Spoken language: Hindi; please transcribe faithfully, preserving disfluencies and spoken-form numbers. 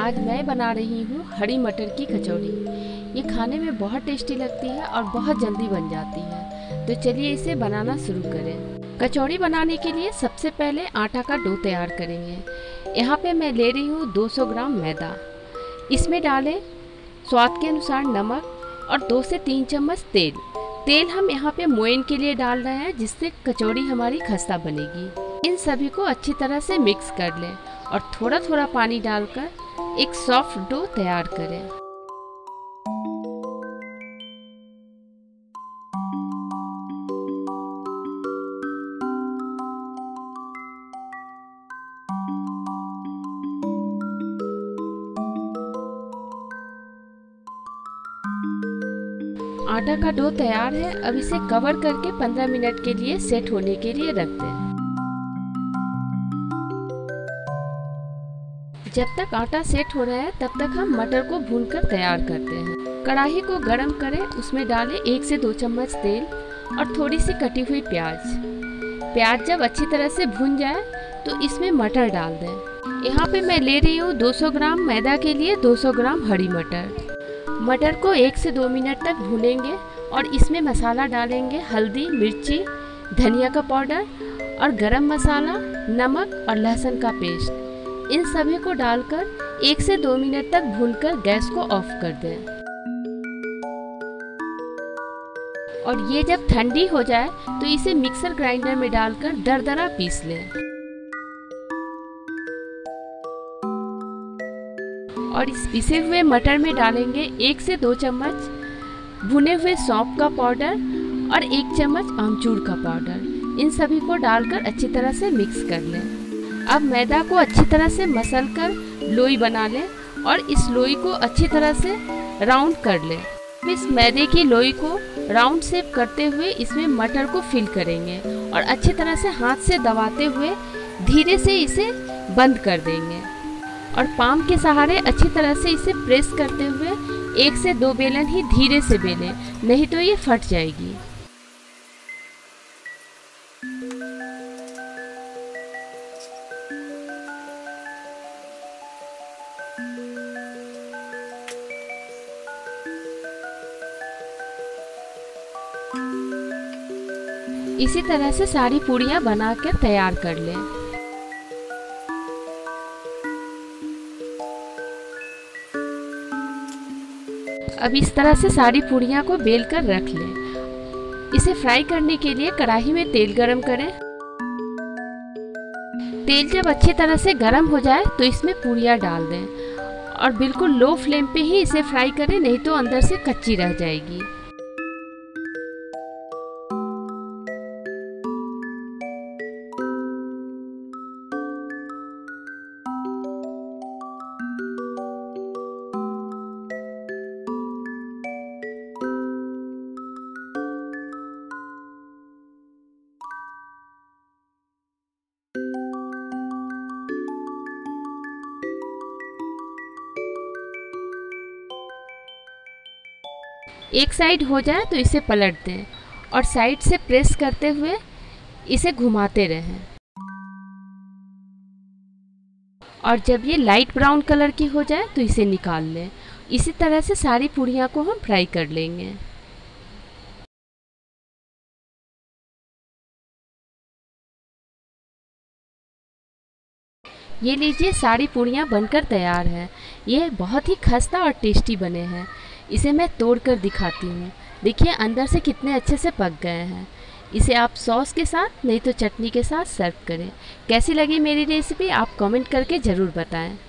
आज मैं बना रही हूँ हरी मटर की कचौड़ी। ये खाने में बहुत टेस्टी लगती है और बहुत जल्दी बन जाती है। तो चलिए इसे बनाना शुरू करें। कचौड़ी बनाने के लिए सबसे पहले आटा का डो तैयार करेंगे। यहाँ पे मैं ले रही हूँ दो सौ ग्राम मैदा। इसमें डालें स्वाद के अनुसार नमक और दो से तीन चम्मच तेल। तेल हम यहाँ पे मोयन के लिए डाल रहे हैं, जिससे कचौड़ी हमारी खस्ता बनेगी। इन सभी को अच्छी तरह से मिक्स कर लें और थोड़ा थोड़ा पानी डालकर एक सॉफ्ट डो तैयार करें। आटा का डो तैयार है। अब इसे कवर करके पंद्रह मिनट के लिए सेट होने के लिए रख दें। जब तक आटा सेट हो रहा है तब तक हम मटर को भूनकर तैयार करते हैं। कढ़ाई को गरम करें, उसमें डालें एक से दो चम्मच तेल और थोड़ी सी कटी हुई प्याज। प्याज जब अच्छी तरह से भून जाए तो इसमें मटर डाल दें। यहाँ पे मैं ले रही हूँ दो सौ ग्राम मैदा के लिए दो सौ ग्राम हरी मटर। मटर को एक से दो मिनट तक भूनेंगे और इसमें मसाला डालेंगे हल्दी, मिर्ची, धनिया का पाउडर और गरम मसाला, नमक और लहसुन का पेस्ट। इन सभी को डालकर एक से दो मिनट तक भूनकर गैस को ऑफ कर दें। और ये जब ठंडी हो जाए तो इसे मिक्सर ग्राइंडर में डालकर दरदरा पीस लें। और इस पिसे हुए मटर में डालेंगे एक से दो चम्मच भुने हुए सौंफ का पाउडर और एक चम्मच आमचूर का पाउडर। इन सभी को डालकर अच्छी तरह से मिक्स कर लें। अब मैदा को अच्छी तरह से मसल कर लोई बना लें और इस लोई को अच्छी तरह से राउंड कर लें। इस मैदे की लोई को राउंड शेप करते हुए इसमें मटर को फिल करेंगे और अच्छी तरह से हाथ से दबाते हुए धीरे से इसे बंद कर देंगे और पाम के सहारे अच्छी तरह से इसे प्रेस करते हुए एक से दो बेलन ही धीरे से बेलें, नहीं तो ये फट जाएगी। इसी तरह से सारी पूड़ियाँ बनाकर तैयार कर लें। अब इस तरह से सारी पूड़ियाँ को बेल कर रख लें। इसे फ्राई करने के लिए कढ़ाई में तेल गरम करें। तेल जब अच्छी तरह से गरम हो जाए तो इसमें पूड़ियाँ डाल दें और बिल्कुल लो फ्लेम पे ही इसे फ्राई करें, नहीं तो अंदर से कच्ची रह जाएगी। एक साइड हो जाए तो इसे पलट दें और साइड से प्रेस करते हुए इसे घुमाते रहें। और जब ये लाइट ब्राउन कलर की हो जाए तो इसे निकाल लें। इसी तरह से सारी पूड़ियाँ को हम फ्राई कर लेंगे। ये लीजिए, सारी पूड़ियाँ बनकर तैयार हैं। ये बहुत ही खस्ता और टेस्टी बने हैं। इसे मैं तोड़ कर दिखाती हूँ। देखिए अंदर से कितने अच्छे से पक गए हैं। इसे आप सॉस के साथ नहीं तो चटनी के साथ सर्व करें। कैसी लगी मेरी रेसिपी आप कमेंट करके ज़रूर बताएं।